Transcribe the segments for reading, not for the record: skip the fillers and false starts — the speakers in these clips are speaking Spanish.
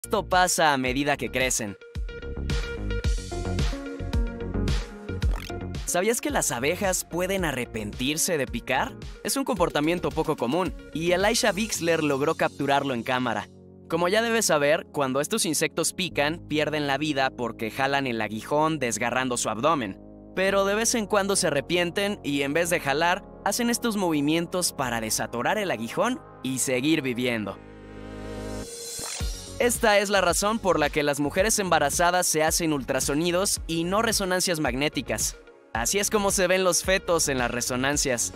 Esto pasa a medida que crecen. ¿Sabías que las abejas pueden arrepentirse de picar? Es un comportamiento poco común, y Elisha Bixler logró capturarlo en cámara. Como ya debes saber, cuando estos insectos pican, pierden la vida porque jalan el aguijón desgarrando su abdomen. Pero de vez en cuando se arrepienten y en vez de jalar, hacen estos movimientos para desatorar el aguijón y seguir viviendo. Esta es la razón por la que las mujeres embarazadas se hacen ultrasonidos y no resonancias magnéticas. Así es como se ven los fetos en las resonancias.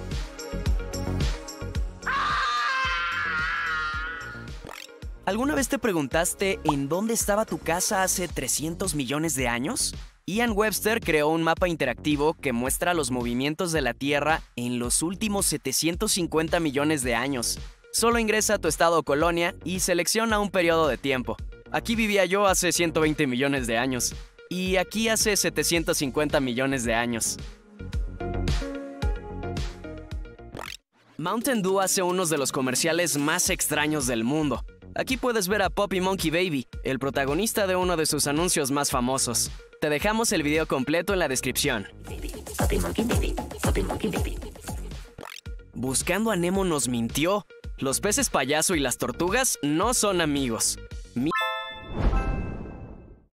¿Alguna vez te preguntaste en dónde estaba tu casa hace 300 millones de años? Ian Webster creó un mapa interactivo que muestra los movimientos de la Tierra en los últimos 750 millones de años. Solo ingresa a tu estado o colonia y selecciona un periodo de tiempo. Aquí vivía yo hace 120 millones de años. Y aquí hace 750 millones de años. Mountain Dew hace unos de los comerciales más extraños del mundo. Aquí puedes ver a Poppy Monkey Baby, el protagonista de uno de sus anuncios más famosos. Te dejamos el video completo en la descripción. Poppy Monkey Baby, Poppy Monkey Baby. Buscando a Nemo nos mintió. Los peces payaso y las tortugas no son amigos.